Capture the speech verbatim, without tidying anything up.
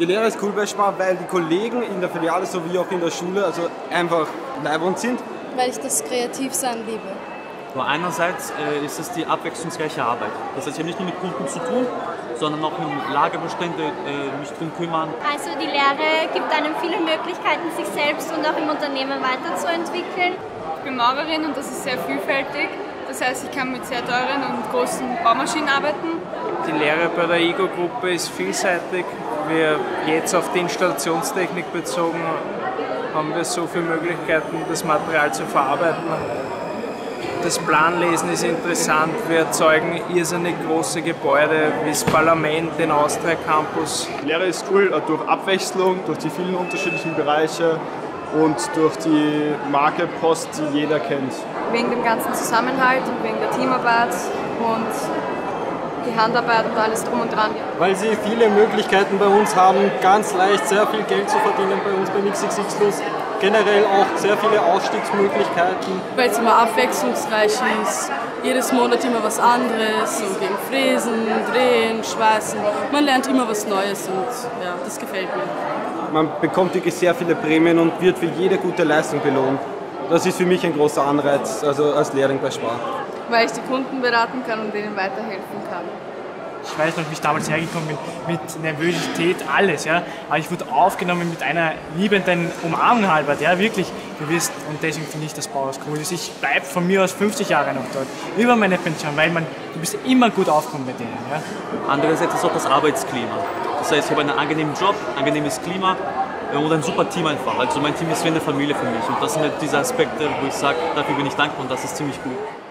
Die Lehre ist cool bei Spar, weil die Kollegen in der Filiale sowie auch in der Schule also einfach leibend sind. Weil ich das Kreativsein liebe. Aber einerseits äh, ist es die abwechslungsreiche Arbeit. Das heißt, ich habe nicht nur mit Kunden zu tun, sondern auch im Lagerbestände äh, mich drum kümmern. Also die Lehre gibt einem viele Möglichkeiten, sich selbst und auch im Unternehmen weiterzuentwickeln. Ich bin Maurerin und das ist sehr vielfältig. Das heißt, ich kann mit sehr teuren und großen Baumaschinen arbeiten. Die Lehre bei der I G O-Gruppe ist vielseitig. Wir jetzt auf die Installationstechnik bezogen haben wir so viele Möglichkeiten, das Material zu verarbeiten. Das Planlesen ist interessant. Wir erzeugen irrsinnig große Gebäude wie das Parlament, den Austria Campus. Die Lehre ist cool durch Abwechslung, durch die vielen unterschiedlichen Bereiche und durch die Marke Post, die jeder kennt. Wegen dem ganzen Zusammenhalt und wegen der Teamarbeit und die Handarbeit und alles drum und dran. Weil sie viele Möglichkeiten bei uns haben, ganz leicht sehr viel Geld zu verdienen bei uns beim X X X Plus. Generell auch sehr viele Ausstiegsmöglichkeiten. Weil es immer abwechslungsreich ist. Jedes Monat immer was anderes, so gegen Fräsen, Drehen, Schweißen. Man lernt immer was Neues und ja, das gefällt mir. Man bekommt wirklich sehr viele Prämien und wird für jede gute Leistung belohnt. Das ist für mich ein großer Anreiz, also als Lehrling bei Spar. Weil ich die Kunden beraten kann und denen weiterhelfen kann. Ich weiß noch, wie ich damals hergekommen bin, mit Nervosität, alles, ja. Aber ich wurde aufgenommen mit einer liebenden Umarmung halber, ja, wirklich. Du wirst, und deswegen finde ich das Bauhaus cool. Ich bleibe von mir aus fünfzig Jahre noch dort, über meine Pension, weil man, du bist immer gut aufgekommen bei denen, ja. Andererseits ist auch das Arbeitsklima. Das heißt, ich habe einen angenehmen Job, angenehmes Klima und ein super Team einfach. Also mein Team ist wie eine Familie für mich und das sind halt diese Aspekte, wo ich sage, dafür bin ich dankbar und das ist ziemlich gut.